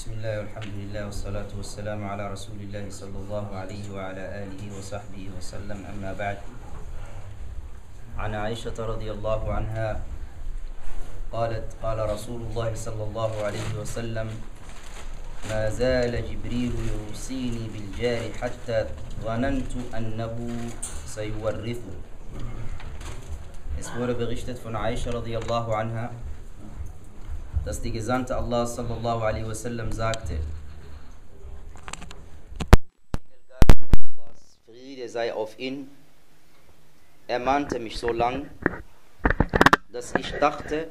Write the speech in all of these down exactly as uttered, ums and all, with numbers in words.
بسم الله والحمد لله والصلاة والسلام على رسول الله صلى الله عليه وعلى آله وصحبه وسلم. أما بعد، عن عائشة رضي الله عنها قالت قال رسول الله صلى الله عليه وسلم: ما زال جبريل يوصيني بالجار حتى ظننت أنه سيورثه. Es wurde berichtet von Aisha radiallahu anha, dass die Gesandte Allah sallallahu alaihi wasallam sagte: Allahs Friede sei auf ihn. Er mahnte mich so lang, dass ich dachte,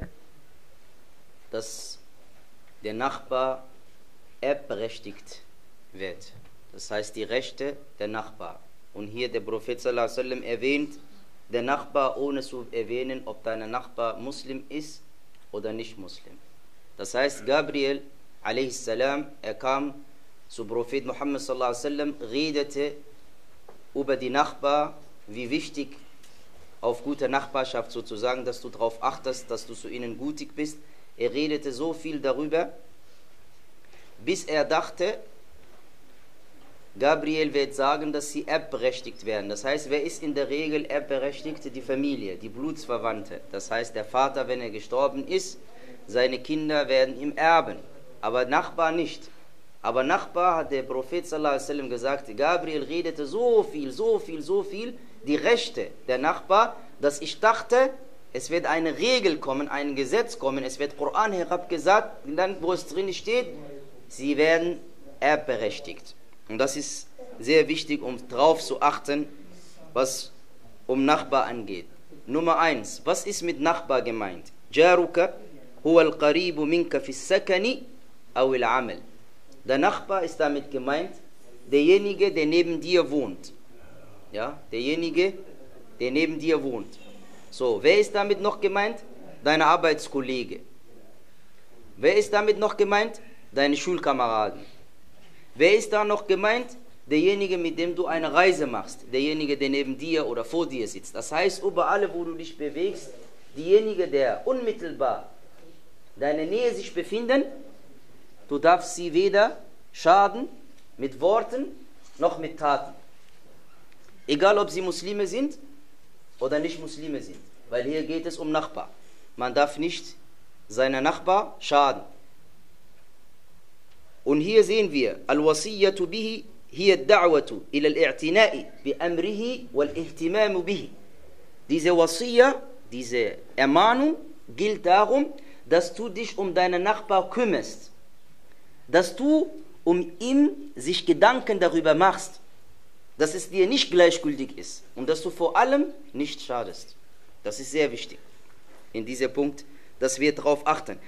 dass der Nachbar erbberechtigt wird. Das heißt, die Rechte der Nachbar. Und hier der Prophet sallallahu alaihi wasallam erwähnt, der Nachbar, ohne zu erwähnen, ob dein Nachbar Muslim ist oder nicht Muslim. Das heißt, Gabriel a.s., er kam zu Prophet Muhammad sallallahu alaihi wasallam, redete über die Nachbar, wie wichtig auf gute Nachbarschaft sozusagen, dass du darauf achtest, dass du zu ihnen gutig bist. Er redete so viel darüber, bis er dachte, Gabriel wird sagen, dass sie erbberechtigt werden. Das heißt, wer ist in der Regel erbberechtigt? Die Familie, die Blutsverwandte. Das heißt, der Vater, wenn er gestorben ist, seine Kinder werden ihm erben, aber Nachbar nicht. Aber Nachbar, hat der Prophet sallallahu alaihi wasallam gesagt, Gabriel redete so viel, so viel, so viel, die Rechte der Nachbar, dass ich dachte, es wird eine Regel kommen, ein Gesetz kommen, es wird Koran herabgesagt, dann, wo es drin steht, sie werden erbberechtigt. Und das ist sehr wichtig, um darauf zu achten, was um Nachbar angeht. Nummer eins, was ist mit Nachbar gemeint? Jaruka huwa al-qaribu minka fi sakani aw al-amal. Der Nachbar ist damit gemeint, derjenige, der neben dir wohnt. Ja, derjenige, der neben dir wohnt. So, wer ist damit noch gemeint? Deine Arbeitskollege. Wer ist damit noch gemeint? Deine Schulkameraden. Wer ist da noch gemeint? Derjenige, mit dem du eine Reise machst. Derjenige, der neben dir oder vor dir sitzt. Das heißt, überall, wo du dich bewegst, diejenige, der unmittelbar deine Nähe sich befinden, du darfst sie weder schaden mit Worten noch mit Taten. Egal, ob sie Muslime sind oder nicht Muslime sind. Weil hier geht es um Nachbar. Man darf nicht seiner Nachbar schaden. Und hier sehen wir, Al-Wasiyyatu bihi hiya ad-da'watu ila al-i'tina'i bi amrihi wal-ihtimamu bihi. Diese Wasiyya, diese Ermahnung gilt darum, dass du dich um deinen Nachbar kümmerst. Dass du um ihn sich Gedanken darüber machst, dass es dir nicht gleichgültig ist und dass du vor allem nicht schadest. Das ist sehr wichtig in diesem Punkt, dass wir darauf achten.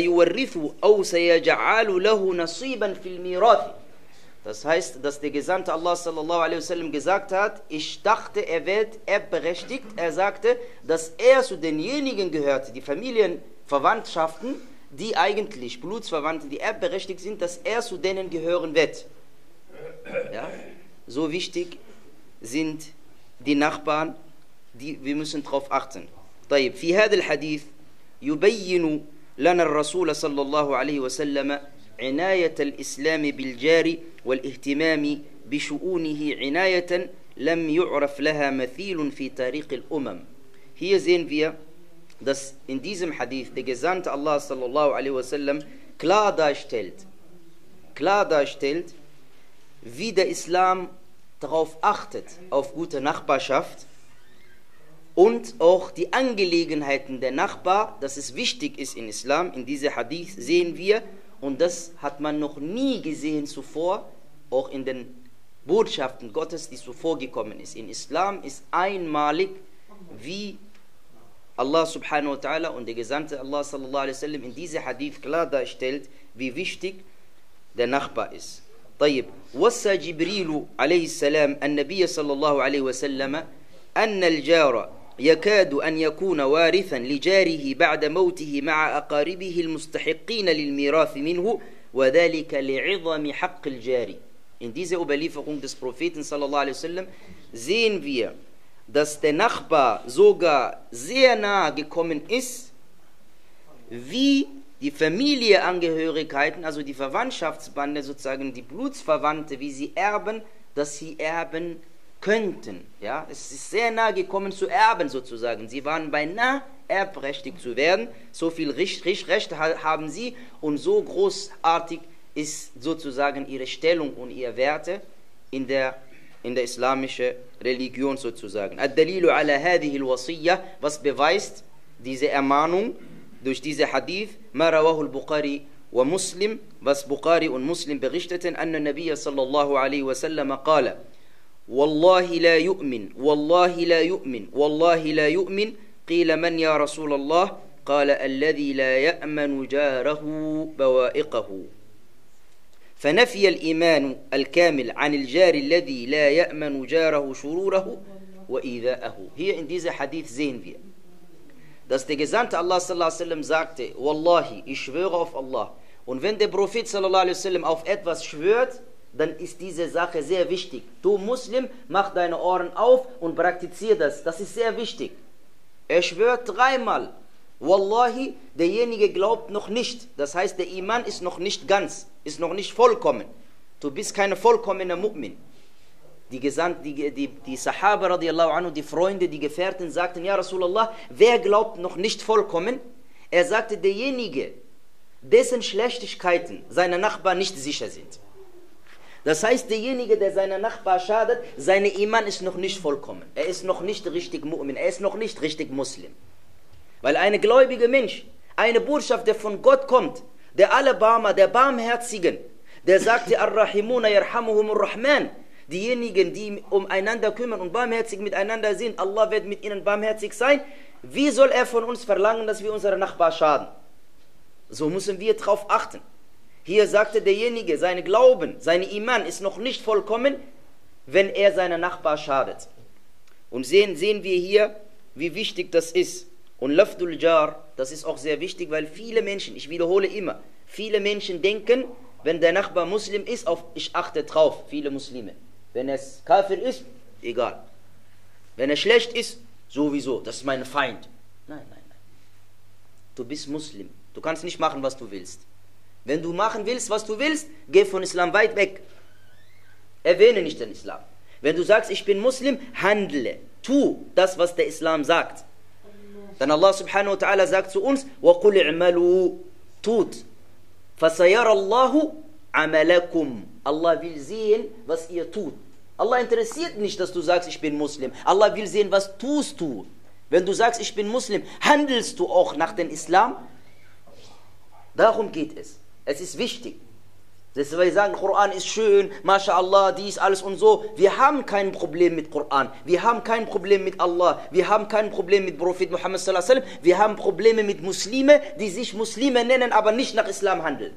Das heißt, dass der Gesandte Allah sallallahu alaihi wasallam gesagt hat, ich dachte, er wird erbberechtigt. Er sagte, dass er zu denjenigen gehörte, die Familienverwandtschaften, die eigentlich Blutsverwandte, die erbberechtigt sind, dass er zu denen gehören wird. Ja? So wichtig sind die Nachbarn, die, wir müssen darauf achten. طيب في هذا الحديث يبين لنا الرسول صلى الله عليه وسلم عناية الإسلام بالجار والاهتمام بشؤونه عناية لم يعرف لها مثيل في تاريخ الأمم. Hier sehen wir, dass in diesem Hadith der Gesandte Allah sallallahu alaihi wasallam klar darstellt, klar darstellt, wie der Islam darauf achtet, auf gute Nachbarschaft und auch die Angelegenheiten der Nachbar, dass es wichtig ist in Islam. In diesem Hadith sehen wir, und das hat man noch nie gesehen zuvor, auch in den Botschaften Gottes, die zuvor gekommen ist. In Islam ist einmalig, wie Allah subhanahu wa ta'ala und der Gesandte Allah sallallahu alaihi wasallam in diesem Hadith klar darstellt, wie wichtig der Nachbar ist. طيب وصى جبريل عليه السلام النبي صلى الله عليه وسلم أن الجار يكاد أن يكون وارثا لجاره بعد موته مع أقاربه المستحقين للميراث منه وذلك لعظم حق الجار. In dieser Überlieferung des Propheten sallallahu alaihi wasallam sehen wir, dass der Nachbar sogar sehr nahe gekommen ist, wie die Familienangehörigkeiten, also die Verwandtschaftsbande, sozusagen die Blutsverwandte, wie sie erben, dass sie erben könnten. Ja? Es ist sehr nahe gekommen zu erben sozusagen. Sie waren beinahe erbberechtigt zu werden. So viel Recht, Recht haben sie und so großartig ist sozusagen ihre Stellung und ihre Werte in der, in der islamischen Religion sozusagen. Ad-Dalilu ala hadhihi al-Wasiyya, was beweist diese Ermahnung durch diese Hadith, ma rawahu al-Bukhari wa Muslim, was Bukhari und Muslim berichteten, anna Nabiyya sallallahu alaihi wasallam qala, Wallahi la yu'min, Wallahi la yu'min, Wallahi la yu'min, qila man ya Rasulallah, qala alladhi la ya'manu jarahu bawa'iqahu. فنفي الإيمان الكامل عن الجار الذي لا يأمن جاره شروره وإيذاءه. Hier in dieser Hadith sehen wir, dass der Gesandte Allah sallallahu alaihi wasallam sagte, Wallahi, ich schwöre auf Allah. Und wenn der Prophet sallallahu alaihi wasallam auf etwas schwört, dann ist diese Sache sehr wichtig. Du Muslim, mach deine Ohren auf und praktiziere das. Das ist sehr wichtig. Er schwört dreimal. Wallahi, derjenige glaubt noch nicht. Das heißt, der Iman ist noch nicht ganz, ist noch nicht vollkommen. Du bist keine vollkommene Mu'min. Die, Gesandt, die, die, die Sahaba radiallahu anhu, die Freunde, die Gefährten sagten, ja Rasulallah, wer glaubt noch nicht vollkommen? Er sagte, derjenige, dessen Schlechtigkeiten seiner Nachbarn nicht sicher sind. Das heißt, derjenige, der seiner Nachbar schadet, seine Iman ist noch nicht vollkommen. Er ist noch nicht richtig Mu'min, er ist noch nicht richtig Muslim. Weil ein gläubiger Mensch, eine Botschaft, der von Gott kommt, der Allerbarmer, der Barmherzigen, der sagte, Ar-Rahimuna yarhamuhumur Rahman, diejenigen, die umeinander kümmern und barmherzig miteinander sind, Allah wird mit ihnen barmherzig sein. Wie soll er von uns verlangen, dass wir unsere Nachbar schaden? So müssen wir darauf achten. Hier sagte derjenige, sein Glauben, sein Iman ist noch nicht vollkommen, wenn er seiner Nachbar schadet. Und sehen, sehen wir hier, wie wichtig das ist. Und Lafdul Jar, das ist auch sehr wichtig, weil viele Menschen, ich wiederhole immer, viele Menschen denken, wenn der Nachbar Muslim ist, auf ich achte drauf, viele Muslime. Wenn er Kafir ist, egal. Wenn er schlecht ist, sowieso, das ist mein Feind. Nein, nein, nein. Du bist Muslim, du kannst nicht machen, was du willst. Wenn du machen willst, was du willst, geh von Islam weit weg. Erwähne nicht den Islam. Wenn du sagst, ich bin Muslim, handle, tu das, was der Islam sagt. Dann Allah subhanahu wa ta'ala sagt zu uns, وَقُلْ اعْمَلُوا, tut. فَسَيَرَ اللَّهُ عَمَلَكُمْ. Allah will sehen, was ihr tut. Allah interessiert nicht, dass du sagst, ich bin Muslim. Allah will sehen, was tust du. Wenn du sagst, ich bin Muslim, handelst du auch nach dem Islam? Darum geht es. Es ist wichtig. Deswegen wir sagen, Koran ist schön, MashaAllah, dies, alles und so. Wir haben kein Problem mit Koran. Wir haben kein Problem mit Allah. Wir haben kein Problem mit Prophet Muhammad sallallahu alaihi wasallam. Wir haben Probleme mit Muslime, die sich Muslime nennen, aber nicht nach Islam handeln.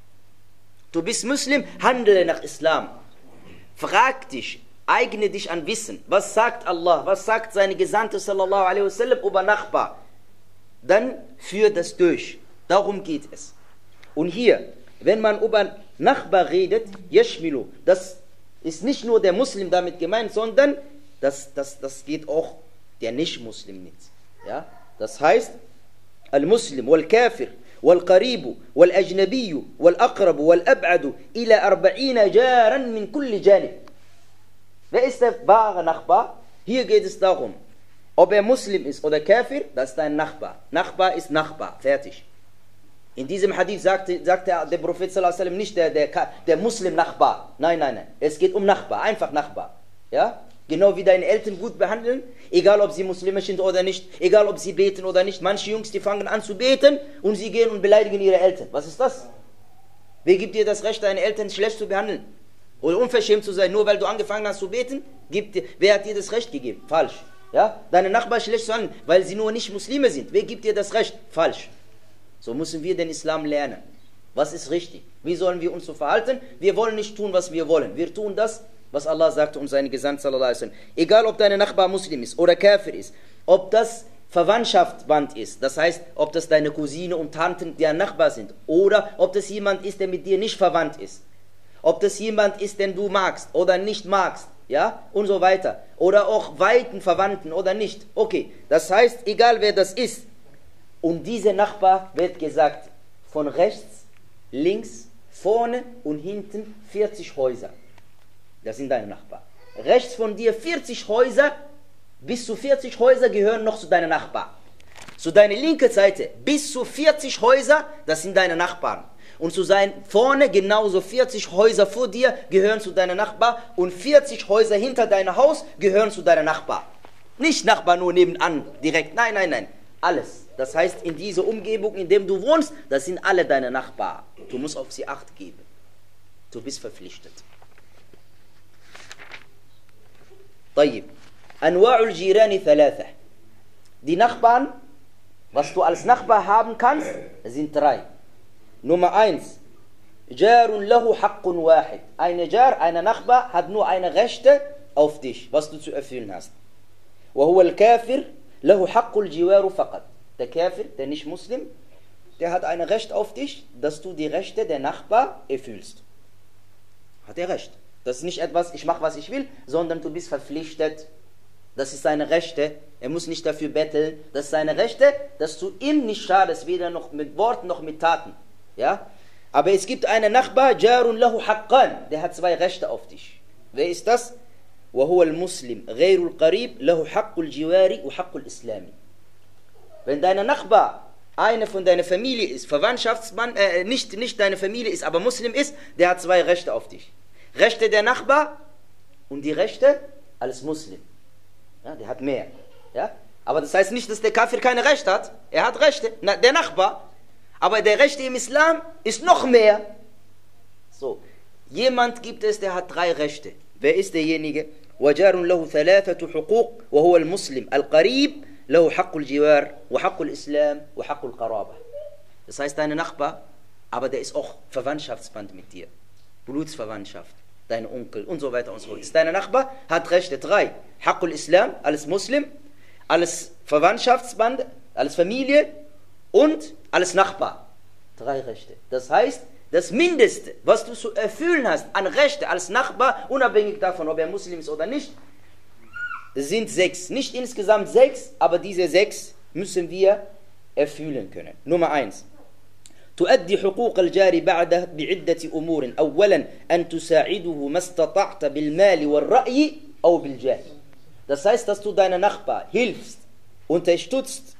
Du bist Muslim, handle nach Islam. Frag dich, eigne dich an Wissen. Was sagt Allah? Was sagt seine Gesandte sallallahu alaihi wasallam über Nachbar? Dann führ das durch. Darum geht es. Und hier, wenn man über Nachbar redet, Yashmilu, das ist nicht nur der Muslim damit gemeint, sondern das, das, das geht auch der Nicht-Muslim mit. Ja? Das heißt, Al-Muslim, Wal-Kafir, Wal-Qaribu, Wal-Ajnabiyu, Wal-Aqrabu, Wal-Ab'adu, ila arba'ina jaran min kulli janib. Wer ist der wahre Nachbar? Hier geht es darum, ob er Muslim ist oder Kafir, das ist dein Nachbar. Nachbar ist Nachbar, fertig. In diesem Hadith sagte, sagte der Prophet sallallahu alaihi wasallam nicht der, der, der Muslim-Nachbar. Nein, nein, nein. Es geht um Nachbar, einfach Nachbar. Ja? Genau wie deine Eltern gut behandeln, egal ob sie Muslime sind oder nicht, egal ob sie beten oder nicht. Manche Jungs, die fangen an zu beten und sie gehen und beleidigen ihre Eltern. Was ist das? Wer gibt dir das Recht, deine Eltern schlecht zu behandeln? Oder unverschämt zu sein, nur weil du angefangen hast zu beten? Gibt dir, wer hat dir das Recht gegeben? Falsch. Ja? Deine Nachbarn schlecht zu behandeln, weil sie nur nicht Muslime sind. Wer gibt dir das Recht? Falsch. So müssen wir den Islam lernen. Was ist richtig? Wie sollen wir uns so verhalten? Wir wollen nicht tun, was wir wollen. Wir tun das, was Allah sagte und seine Gesandte sallallahu alaihi wasallam. Egal, ob dein Nachbar Muslim ist oder Kafir ist, ob das Verwandtschaftsband ist, das heißt, ob das deine Cousine und Tanten, die ein Nachbar sind, oder ob das jemand ist, der mit dir nicht verwandt ist, ob das jemand ist, den du magst oder nicht magst, ja, und so weiter, oder auch weiten Verwandten oder nicht. Okay, das heißt, egal wer das ist, und dieser Nachbar wird gesagt, von rechts, links, vorne und hinten vierzig Häuser. Das sind deine Nachbarn. Rechts von dir vierzig Häuser, bis zu vierzig Häuser gehören noch zu deinen Nachbarn. Zu deiner linken Seite bis zu vierzig Häuser, das sind deine Nachbarn. Und zu sein vorne genauso vierzig Häuser vor dir gehören zu deinen Nachbarn und vierzig Häuser hinter deinem Haus gehören zu deiner Nachbarn. Nicht Nachbar nur nebenan direkt, nein, nein, nein, alles. Das heißt, in dieser Umgebung, in der du wohnst, das sind alle deine Nachbarn. Du musst auf sie Acht geben. Du bist verpflichtet. طيب. أنواع الجيران ثلاثة. Die Nachbarn, was du als Nachbar haben kannst, sind drei. Nummer eins. Jarun lahu haqqun wahid. Eine Jar, eine Nachbar, hat nur eine Rechte auf dich, was du zu erfüllen hast. وهو الكافر له حق الجوار فقط. Der Kafir, der nicht Muslim, der hat ein Recht auf dich, dass du die Rechte der Nachbar erfüllst. Hat er Recht. Das ist nicht etwas, ich mache, was ich will, sondern du bist verpflichtet. Das ist seine Rechte. Er muss nicht dafür betteln. Das ist seine Rechte, dass du ihm nicht schadest, weder noch mit Worten noch mit Taten. Ja? Aber es gibt einen Nachbar, Jarun lahu haqqan, der hat zwei Rechte auf dich. Wer ist das? وهو المسلم غير القريب له حق الجوار وحق الإسلام. Wenn dein Nachbar eine von deiner Familie ist, Verwandtschaftsmann, äh, nicht, nicht deine Familie ist, aber Muslim ist, der hat zwei Rechte auf dich. Rechte der Nachbar und die Rechte als Muslim. Ja, der hat mehr. Ja? Aber das heißt nicht, dass der Kafir keine Rechte hat. Er hat Rechte, na, der Nachbar. Aber der Rechte im Islam ist noch mehr. So, jemand gibt es, der hat drei Rechte. Wer ist derjenige? وجار له ثلاثة حقوق وهو المسلم القريب له حق الجوار وحق الإسلام وحق القرابة. Das heißt, dein Nachbar, aber der ist auch Verwandtschaftsband mit dir. Blutsverwandtschaft, dein Onkel und so weiter und so fort. Ist dein Nachbar, hat Rechte drei. Haqqul Islam, alles Muslim, alles Verwandtschaftsband, alles Familie und alles Nachbar. Drei Rechte. Das heißt, das Mindeste, was du zu erfüllen hast an Rechte als Nachbar, unabhängig davon, ob er Muslim ist oder nicht, sind sechs. Nicht insgesamt sechs, aber diese sechs müssen wir erfüllen können. Nummer eins. تؤدي حقوق الجار بعده بعدة أمور. أولا أن تساعده ما استطعت بالمال والرأي أو بالجاه. Das heißt, dass du deinen Nachbar hilfst, unterstützt,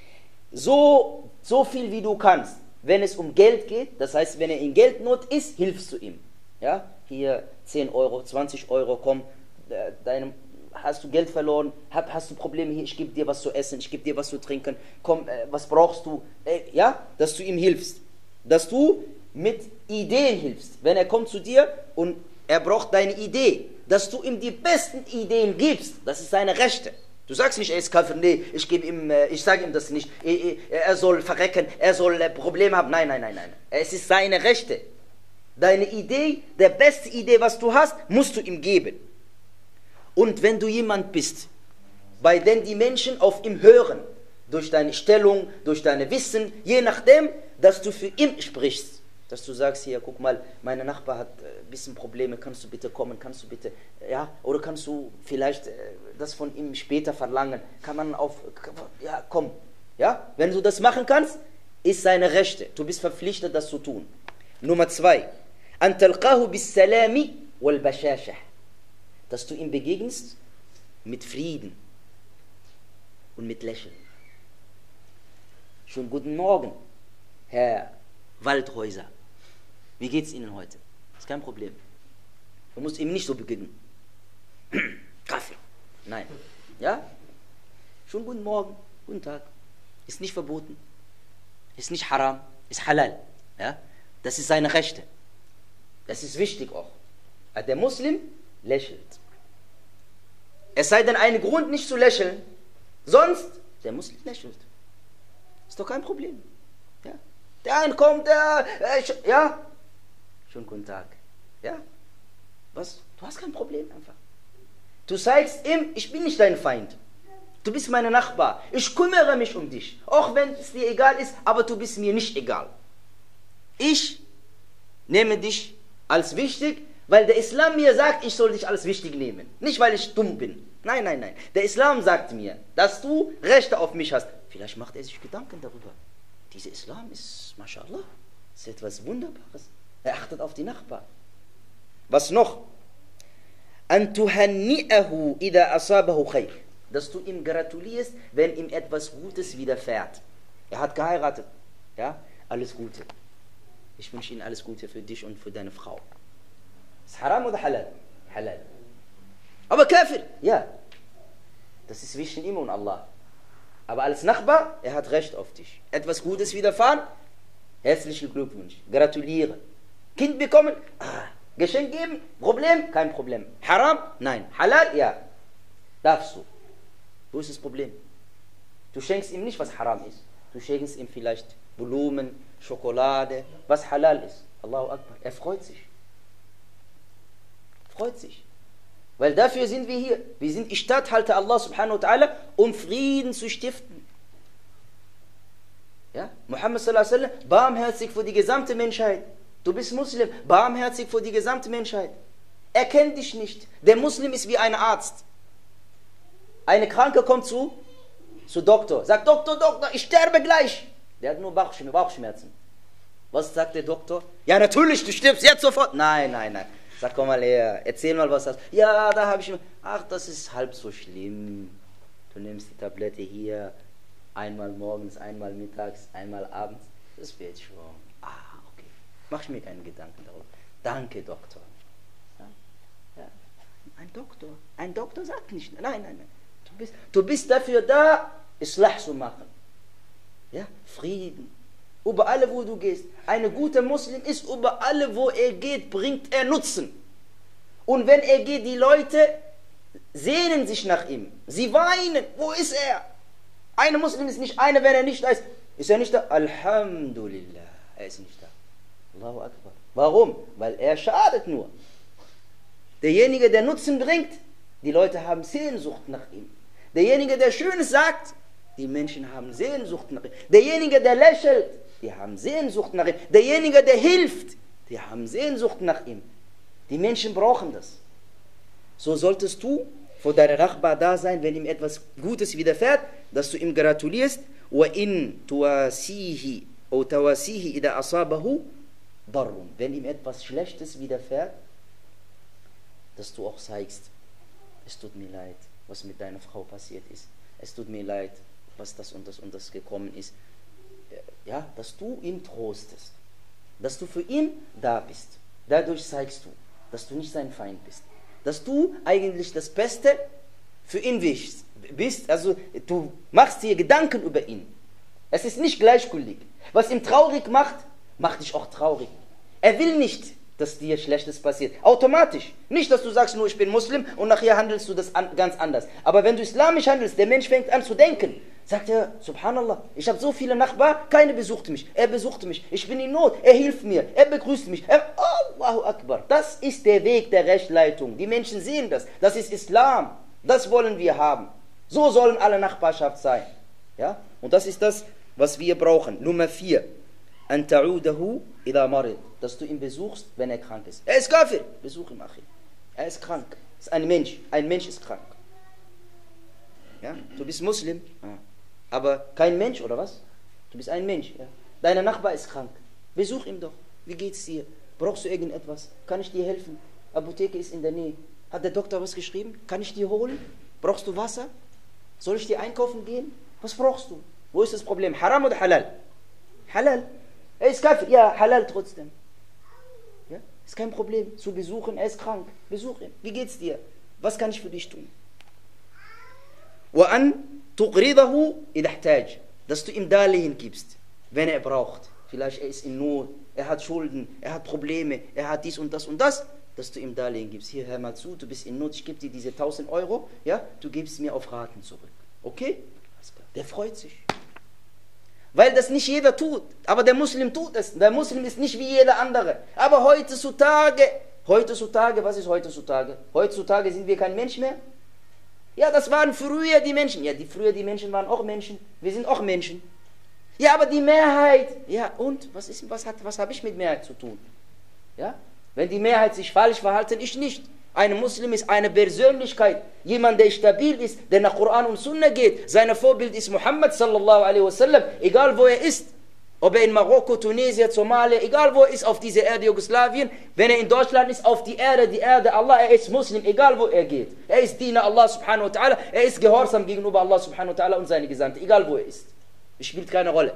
so, so viel wie du kannst. Wenn es um Geld geht, das heißt, wenn er in Geldnot ist, hilfst du ihm. Ja, hier zehn Euro, zwanzig Euro, komm, deinem, hast du Geld verloren, hab, hast du Probleme hier, ich gebe dir was zu essen, ich gebe dir was zu trinken, komm, äh, was brauchst du? Äh, ja, dass du ihm hilfst. Dass du mit Ideen hilfst. Wenn er kommt zu dir und er braucht deine Idee, dass du ihm die besten Ideen gibst, das ist seine Rechte. Du sagst nicht, er ist Kafir, nee, ich gebe ihm, ich sage ihm das nicht, er soll verrecken, er soll Probleme haben. Nein, nein, nein, nein. Es ist seine Rechte. Deine Idee, der beste Idee, was du hast, musst du ihm geben. Und wenn du jemand bist, bei dem die Menschen auf ihm hören, durch deine Stellung, durch dein Wissen, je nachdem, dass du für ihn sprichst, dass du sagst, hier, guck mal, mein Nachbar hat ein bisschen Probleme, kannst du bitte kommen, kannst du bitte, ja, oder kannst du vielleicht das von ihm später verlangen, kann man auf, ja, komm, ja, wenn du das machen kannst, ist seine Rechte, du bist verpflichtet, das zu tun. Nummer zwei, an talqahu bis salami wal bashashah, dass du ihm begegnest mit Frieden und mit Lächeln. Schönen guten Morgen, Herr Waldhäuser. Wie geht's Ihnen heute? Ist kein Problem. Du musst ihm nicht so begegnen. Kaffee. Nein. Ja? Schönen guten Morgen, guten Tag. Ist nicht verboten. Ist nicht haram. Ist halal. Ja? Das ist seine Rechte. Das ist wichtig auch. Der Muslim lächelt. Es sei denn einen Grund nicht zu lächeln. Sonst, der Muslim lächelt. Ist doch kein Problem. Ja? Der eine kommt, der, äh, ja, schönen guten Tag. Ja, was? Du hast kein Problem einfach. Du zeigst ihm, ich bin nicht dein Feind. Du bist mein Nachbar. Ich kümmere mich um dich. Auch wenn es dir egal ist, aber du bist mir nicht egal. Ich nehme dich als wichtig, weil der Islam mir sagt, ich soll dich als wichtig nehmen. Nicht, weil ich dumm bin. Nein, nein, nein. Der Islam sagt mir, dass du Rechte auf mich hast. Vielleicht macht er sich Gedanken darüber. Dieser Islam ist, mashallah, Das ist etwas Wunderbares. Er achtet auf die Nachbarn. Was noch? An tuhanni'ahu ida asabahu khayr. Dass du ihm gratulierst, wenn ihm etwas Gutes widerfährt. Er hat geheiratet. Ja? Alles Gute. Ich wünsche Ihnen alles Gute für dich und für deine Frau. Ist haram oder halal? Halal. Aber Kafir? Ja. Das ist zwischen ihm und Allah. Aber als Nachbar, er hat Recht auf dich. Etwas Gutes widerfahren? Herzlichen Glückwunsch. Gratuliere. Kind bekommen? Ah. Geschenk geben? Problem? Kein Problem. Haram? Nein. Halal? Ja. Darfst du. Wo ist das Problem? Du schenkst ihm nicht, was haram ist. Du schenkst ihm vielleicht Blumen, Schokolade, was halal ist. Allahu Akbar. Er freut sich. Freut sich. Weil dafür sind wir hier. Wir sind die Statthalter Allah subhanahu wa ta'ala, um Frieden zu stiften. Ja? Muhammad sallallahu alaihi wasallam, barmherzig für die gesamte Menschheit. Du bist Muslim, barmherzig für die gesamte Menschheit. Er kennt dich nicht. Der Muslim ist wie ein Arzt. Eine Kranke kommt zu, zu Doktor. Sagt, Doktor, Doktor, ich sterbe gleich. Der hat nur Bauchschmerzen. Bauchschmerzen. Was sagt der Doktor? Ja, natürlich, du stirbst jetzt sofort. Nein, nein, nein. Sag, komm mal her, erzähl mal, was hast du. Ja, da habe ich... Ach, das ist halb so schlimm. Du nimmst die Tablette hier, einmal morgens, einmal mittags, einmal abends. Das wird schon. Ah, okay. Mach ich mir keinen Gedanken darüber. Danke, Doktor. Ja? Ja. Ein Doktor. Ein Doktor sagt nicht. Nein, nein, nein. Du bist, du bist dafür da, Islah zu machen. Ja? Frieden. Über alle, wo du gehst. Ein guter Muslim ist, über alle, wo er geht, bringt er Nutzen. Und wenn er geht, die Leute sehnen sich nach ihm. Sie weinen. Wo ist er? Ein Muslim ist nicht einer, wenn er nicht da ist. Ist er nicht da? Alhamdulillah. Er ist nicht da. Allahu Akbar. Warum? Weil er schadet nur. Derjenige, der Nutzen bringt, die Leute haben Sehnsucht nach ihm. Derjenige, der Schönes sagt, die Menschen haben Sehnsucht nach ihm. Derjenige, der lächelt, die haben Sehnsucht nach ihm. Derjenige, der hilft, die haben Sehnsucht nach ihm. Die Menschen brauchen das. So solltest du vor deinem Nachbar da sein, wenn ihm etwas Gutes widerfährt, dass du ihm gratulierst. وَإِن تُوَاسِيهِ أو تواسيه إذا أصابه ضر. Wenn ihm etwas Schlechtes widerfährt, dass du auch zeigst, es tut mir leid, was mit deiner Frau passiert ist. Es tut mir leid, was das und das und das gekommen ist. Ja, dass du ihn trostest. Dass du für ihn da bist. Dadurch zeigst du, dass du nicht sein Feind bist. Dass du eigentlich das Beste für ihn bist. Also du machst dir Gedanken über ihn. Es ist nicht gleichgültig. Was ihn traurig macht, macht dich auch traurig. Er will nicht, dass dir Schlechtes passiert. Automatisch. Nicht, dass du sagst, nur ich bin Muslim und nachher handelst du das an, ganz anders. Aber wenn du islamisch handelst, der Mensch fängt an zu denken. Sagt er, Subhanallah, ich habe so viele Nachbarn, keiner besuchte mich. Er besuchte mich. Ich bin in Not. Er hilft mir. Er begrüßt mich. Er, Allahu Akbar. Das ist der Weg der Rechtleitung. Die Menschen sehen das. Das ist Islam. Das wollen wir haben. So sollen alle Nachbarschaft sein. Ja? Und das ist das, was wir brauchen. Nummer vier. An ta'udahu ila marid. Dass du ihn besuchst, wenn er krank ist. Er ist Kafir. Besuch ihn, Achi. Er ist krank. Er ist ein Mensch. Ein Mensch ist krank. Ja? Du bist Muslim. Ja. Aber kein Mensch, oder was? Du bist ein Mensch. Ja? Dein Nachbar ist krank. Besuch ihn doch. Wie geht's dir? Brauchst du irgendetwas? Kann ich dir helfen? Apotheke ist in der Nähe. Hat der Doktor was geschrieben? Kann ich dir holen? Brauchst du Wasser? Soll ich dir einkaufen gehen? Was brauchst du? Wo ist das Problem? Haram oder Halal? Halal. Er ist Kafir. Ja, Halal trotzdem. Ja? Ist kein Problem. Zu besuchen, er ist krank. Besuch ihn. Wie geht's dir? Was kann ich für dich tun? وَأَنْ تُقْرِضَهُ إِذَا احْتَاجَ. Dass du ihm Darlehen gibst, wenn er braucht. Vielleicht er ist in Not, er hat Schulden, er hat Probleme, er hat dies und das und das. Dass du ihm Darlehen gibst. Hier, hör mal zu, du bist in Not, ich gebe dir diese tausend Euro, ja, du gibst mir auf Raten zurück. Okay? Der freut sich. Weil das nicht jeder tut. Aber der Muslim tut es. Der Muslim ist nicht wie jeder andere. Aber heutzutage, heutzutage, was ist heutzutage? Heutzutage sind wir kein Mensch mehr. Ja, das waren früher die Menschen. Ja, die früher die Menschen waren auch Menschen. Wir sind auch Menschen. Ja, aber die Mehrheit. Ja, und? Was ist, was hat, was habe ich mit Mehrheit zu tun? Ja? Wenn die Mehrheit sich falsch verhalten, ich nicht. Ein Muslim ist eine Persönlichkeit. Jemand, der stabil ist, der nach Koran und Sunna geht. Sein Vorbild ist Muhammad sallallahu alaihi wasallam. Egal wo er ist. Ob er in Marokko, Tunesien, Somalia, egal wo er ist auf dieser Erde, Jugoslawien, wenn er in Deutschland ist, auf die Erde, die Erde Allah, er ist Muslim, egal wo er geht. Er ist Diener Allah subhanahu wa ta'ala, er ist gehorsam gegenüber Allah subhanahu wa ta'ala und seine Gesandte, egal wo er ist. Es spielt keine Rolle.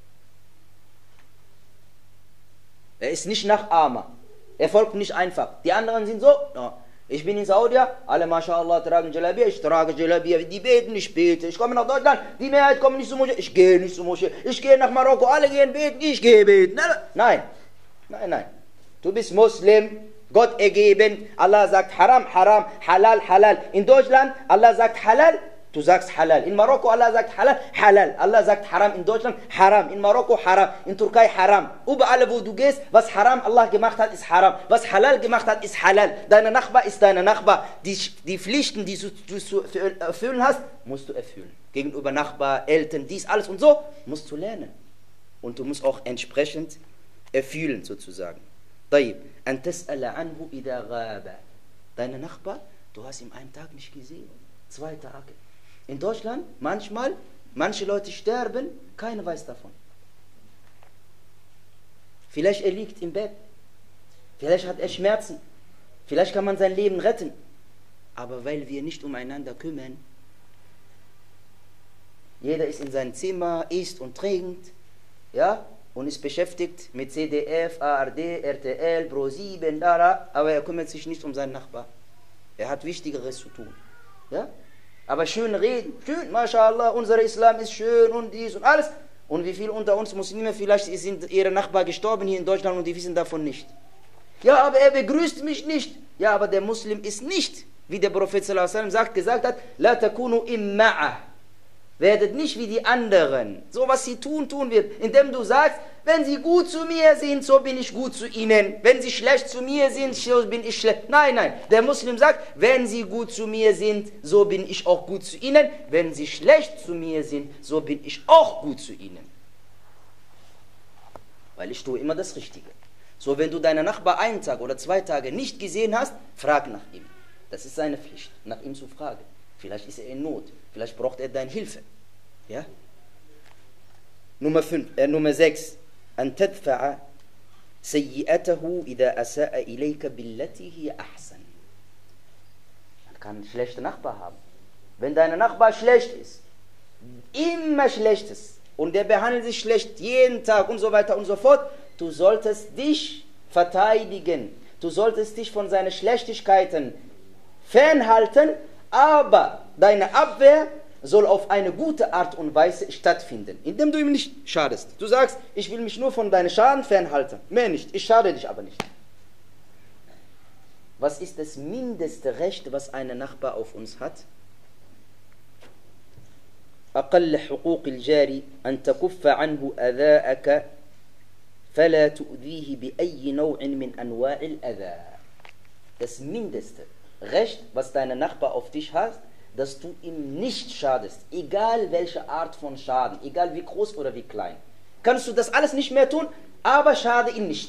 Er ist nicht Nachahmer. Er folgt nicht einfach. Die anderen sind so, no. Ich bin in Saudi, alle mashallah tragen Jalabia, ich trage Jalabia, die beten, ich bete. Ich komme nach Deutschland, die Mehrheit kommen nicht zur Moschee, ich gehe nicht zur Moschee. Ich gehe nach Marokko, alle gehen beten, ich gehe beten. Nein, nein, nein. Du bist Muslim, Gott ergeben. Allah sagt Haram, Haram, Halal, Halal. In Deutschland, Allah sagt Halal, du sagst Halal. In Marokko, Allah sagt Halal, Halal. Allah sagt Haram. In Deutschland, Haram. In Marokko, Haram. In Türkei, Haram. Überall, wo du gehst, was Haram Allah gemacht hat, ist Haram. Was Halal gemacht hat, ist Halal. Deine Nachbar ist deine Nachbar. Die, die Pflichten, die du, du zu erfüllen hast, musst du erfüllen. Gegenüber Nachbar, Eltern, dies, alles und so, musst du lernen. Und du musst auch entsprechend erfüllen, sozusagen. طيب. أن تسأل عنه إذا غاب. Deine Nachbar, du hast ihn einen Tag nicht gesehen. Zwei Tage. In Deutschland, manchmal, manche Leute sterben, keiner weiß davon. Vielleicht er liegt im Bett, vielleicht hat er Schmerzen, vielleicht kann man sein Leben retten. Aber weil wir nicht umeinander kümmern, jeder ist in seinem Zimmer, isst und trinkt, ja, und ist beschäftigt mit C D F, A R D, R T L, Pro sieben, Dara, aber er kümmert sich nicht um seinen Nachbar. Er hat Wichtigeres zu tun, ja. Aber schön reden, schön, mashallah, unser Islam ist schön und dies und alles. Und wie viele unter uns Muslime, vielleicht sind ihre Nachbarn gestorben hier in Deutschland und die wissen davon nicht. Ja, aber er begrüßt mich nicht. Ja, aber der Muslim ist nicht, wie der Prophet sallallahu alaihi wasallam sagt, gesagt hat, La takunu imma'a. Werdet nicht wie die anderen. So was sie tun, tun wird. Indem du sagst, wenn sie gut zu mir sind, so bin ich gut zu ihnen. Wenn sie schlecht zu mir sind, so bin ich schlecht. Nein, nein. Der Muslim sagt, wenn sie gut zu mir sind, so bin ich auch gut zu ihnen. Wenn sie schlecht zu mir sind, so bin ich auch gut zu ihnen. Weil ich tue immer das Richtige. So, wenn du deinen Nachbar einen Tag oder zwei Tage nicht gesehen hast, frag nach ihm. Das ist seine Pflicht, nach ihm zu fragen. Vielleicht ist er in Not. Vielleicht braucht er deine Hilfe. Ja? Nummer fünf, äh, Nummer sechs. An tadfa'a sayyi'atahu idha asa'a ilayka billati hi ahsan. Man kann einen schlechten Nachbar haben. Wenn dein Nachbar schlecht ist, immer schlecht ist, und der behandelt sich schlecht jeden Tag und so weiter und so fort, du solltest dich verteidigen. Du solltest dich von seinen Schlechtigkeiten fernhalten, aber deine Abwehr soll auf eine gute Art und Weise stattfinden, indem du ihm nicht schadest. Du sagst, ich will mich nur von deinen Schaden fernhalten, mehr nicht, ich schade dich aber nicht. Was ist das mindeste Recht, was ein Nachbar auf uns hat? أقل حقوق الجار أن تكف عنه أذاءك فلا تؤذيه بأي نوع من أنواع الأذى. Das mindeste Recht, was dein Nachbar auf dich hat, dass du ihm nicht schadest, egal welche Art von Schaden, egal wie groß oder wie klein. Kannst du das alles nicht mehr tun, aber schade ihm nicht.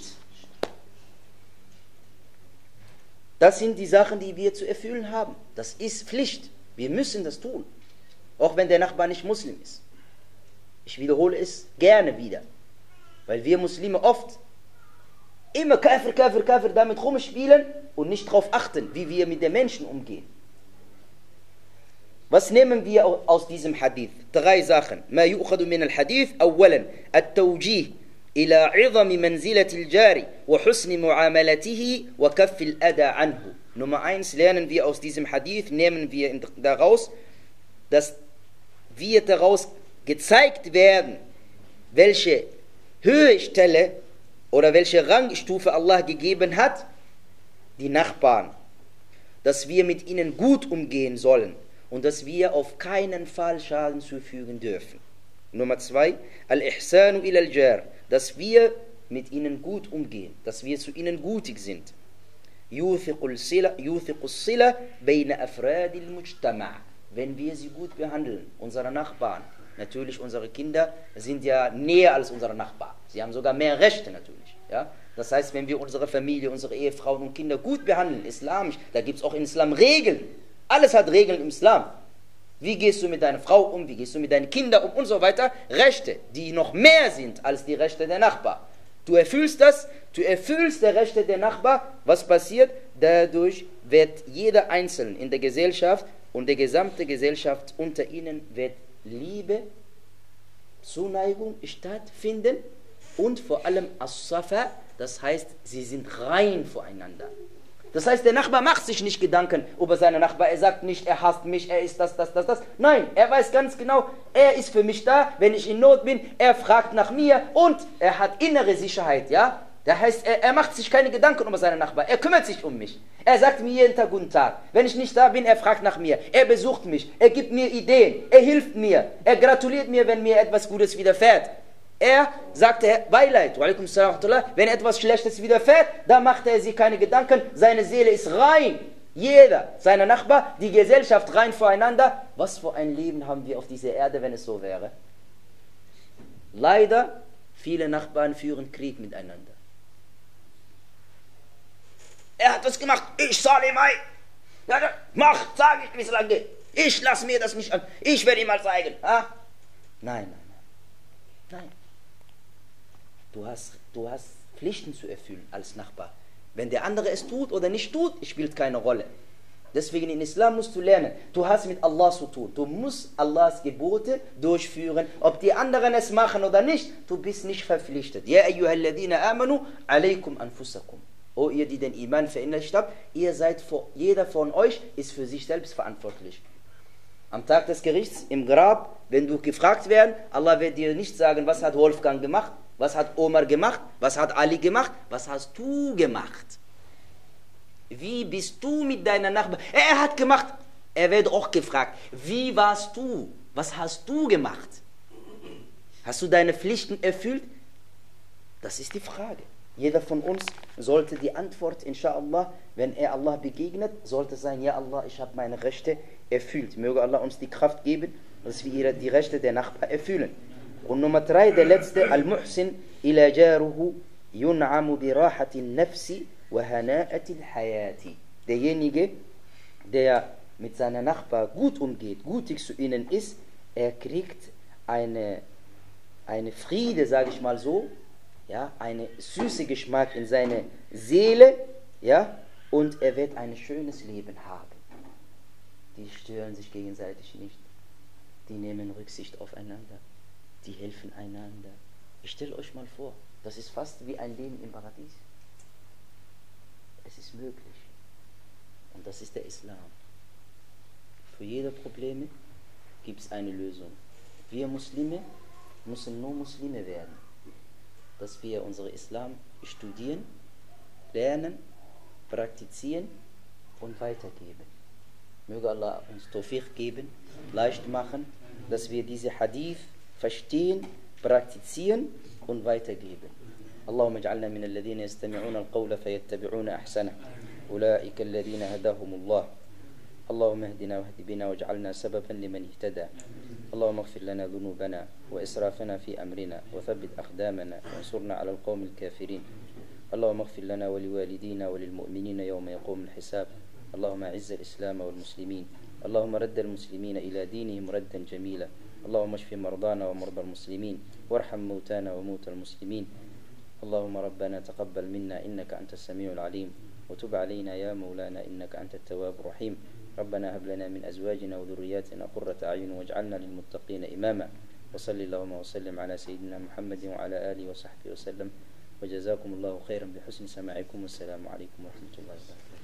Das sind die Sachen, die wir zu erfüllen haben. Das ist Pflicht. Wir müssen das tun. Auch wenn der Nachbar nicht Muslim ist. Ich wiederhole es gerne wieder. Weil wir Muslime oft immer Kafir, Kafir, Kafir damit rumspielen und nicht darauf achten, wie wir mit den Menschen umgehen. Was nehmen wir aus diesem Hadith? Drei Sachen. ما يؤخذ من الحديث أولا التوجيه إلى عظم منزلة الجار وحسن معاملته وكف الأذى عنه. Nummer eins lernen wir aus diesem Hadith, nehmen wir daraus, dass wir daraus gezeigt werden, welche Höhestelle oder welche Rangstufe Allah gegeben hat, die Nachbarn, dass wir mit ihnen gut umgehen sollen und dass wir auf keinen Fall Schaden zufügen dürfen. Nummer zwei, al-ihsanu ila al-jar, dass wir mit ihnen gut umgehen, dass wir zu ihnen gutig sind. Yuthiqu as-sila bayna afradi al-mujtama'. Wenn wir sie gut behandeln, unsere Nachbarn, natürlich unsere Kinder sind ja näher als unsere Nachbarn. Sie haben sogar mehr Rechte natürlich. Ja? Das heißt, wenn wir unsere Familie, unsere Ehefrauen und Kinder gut behandeln, islamisch, da gibt es auch im Islam Regeln. Alles hat Regeln im Islam. Wie gehst du mit deiner Frau um, wie gehst du mit deinen Kindern um und so weiter. Rechte, die noch mehr sind als die Rechte der Nachbar. Du erfüllst das, du erfüllst die Rechte der Nachbar. Was passiert? Dadurch wird jeder Einzelne in der Gesellschaft und die gesamte Gesellschaft unter ihnen wird Liebe, Zuneigung stattfinden und vor allem As-Safa, das heißt, sie sind rein voreinander. Das heißt, der Nachbar macht sich nicht Gedanken über seinen Nachbar. Er sagt nicht, er hasst mich, er ist das, das, das, das. Nein, er weiß ganz genau, er ist für mich da, wenn ich in Not bin. Er fragt nach mir und er hat innere Sicherheit, ja. Das heißt, er, er macht sich keine Gedanken über seinen Nachbar. Er kümmert sich um mich. Er sagt mir jeden Tag guten Tag. Wenn ich nicht da bin, er fragt nach mir. Er besucht mich. Er gibt mir Ideen. Er hilft mir. Er gratuliert mir, wenn mir etwas Gutes widerfährt. Er sagte Beileid, wenn etwas Schlechtes widerfährt, da macht er sich keine Gedanken, seine Seele ist rein. Jeder, seine Nachbar, die Gesellschaft rein voreinander. Was für ein Leben haben wir auf dieser Erde, wenn es so wäre? Leider, viele Nachbarn führen Krieg miteinander. Er hat das gemacht, ich zahle ihm ein. Ja, mach, sag ich, wie es lang geht. Ich lasse mir das nicht an. Ich werde ihm mal zeigen. Ha? Nein, nein, nein. Nein. Du hast, du hast Pflichten zu erfüllen als Nachbar. Wenn der andere es tut oder nicht tut, spielt keine Rolle. Deswegen in Islam musst du lernen, du hast mit Allah zu tun. Du musst Allahs Gebote durchführen. Ob die anderen es machen oder nicht, du bist nicht verpflichtet. Ya ayyuhalladhina amanu alaykum anfusakum. O ihr, die den Iman verinnerlicht habt, ihr seid vor, jeder von euch ist für sich selbst verantwortlich. Am Tag des Gerichts, im Grab, wenn du gefragt werden, Allah wird dir nicht sagen, was hat Wolfgang gemacht, was hat Omar gemacht, was hat Ali gemacht, was hast du gemacht? Wie bist du mit deiner Nachbarn? Er hat gemacht, er wird auch gefragt, wie warst du? Was hast du gemacht? Hast du deine Pflichten erfüllt? Das ist die Frage. Jeder von uns sollte die Antwort, inshallah, wenn er Allah begegnet, sollte sein, ja Allah, ich habe meine Rechte erfüllt. Möge Allah uns die Kraft geben, dass wir die Rechte der Nachbarn erfüllen. Und Nummer drei, der letzte, Al-Muhsin ila jaruhu yun'amu bi rahatin nafsi wa hana'atil hayati. Derjenige, der mit seiner Nachbar gut umgeht, gutig zu ihnen ist, er kriegt eine, eine Friede, sage ich mal so, ja, eine süße Geschmack in seine Seele, ja, und er wird ein schönes Leben haben. Die stören sich gegenseitig nicht, die nehmen Rücksicht aufeinander, die helfen einander. Ich stelle euch mal vor, das ist fast wie ein Leben im Paradies. Es ist möglich. Und das ist der Islam. Für jede Probleme gibt es eine Lösung. Wir Muslime müssen nur Muslime werden, dass wir unsere Islam studieren, lernen, praktizieren und weitergeben. Möge Allah uns Tawfiq geben, leicht machen, dass wir diese Hadith verstehen, praktizieren und weitergeben. Allahumma ij'alna min alladhina yastami'una al-qawla fayattabi'una ahsana. Ulaika alladhina hadahumullah. Allahumma ihdina wahdi bina waj'alna sababan liman ihtada. اللهم اغفر لنا ذنوبنا وإسرافنا في أمرنا وثبت أقدامنا وانصرنا على القوم الكافرين. اللهم اغفر لنا ولوالدينا وللمؤمنين يوم يقوم الحساب. اللهم أعز الإسلام والمسلمين. اللهم رد المسلمين إلى دينهم ردا جميلا. اللهم اشف مرضانا ومرضى المسلمين وارحم موتانا وموتى المسلمين. اللهم ربنا تقبل منا إنك أنت السميع العليم وتب علينا يا مولانا إنك أنت التواب الرحيم. ربنا هب لنا من أزواجنا وذرياتنا قرة أعين واجعلنا للمتقين إماما. وصل اللهم وسلم على سيدنا محمد وعلى آله وصحبه وسلم. وجزاكم الله خيرا بحسن سماعكم والسلام عليكم ورحمة الله وبركاته.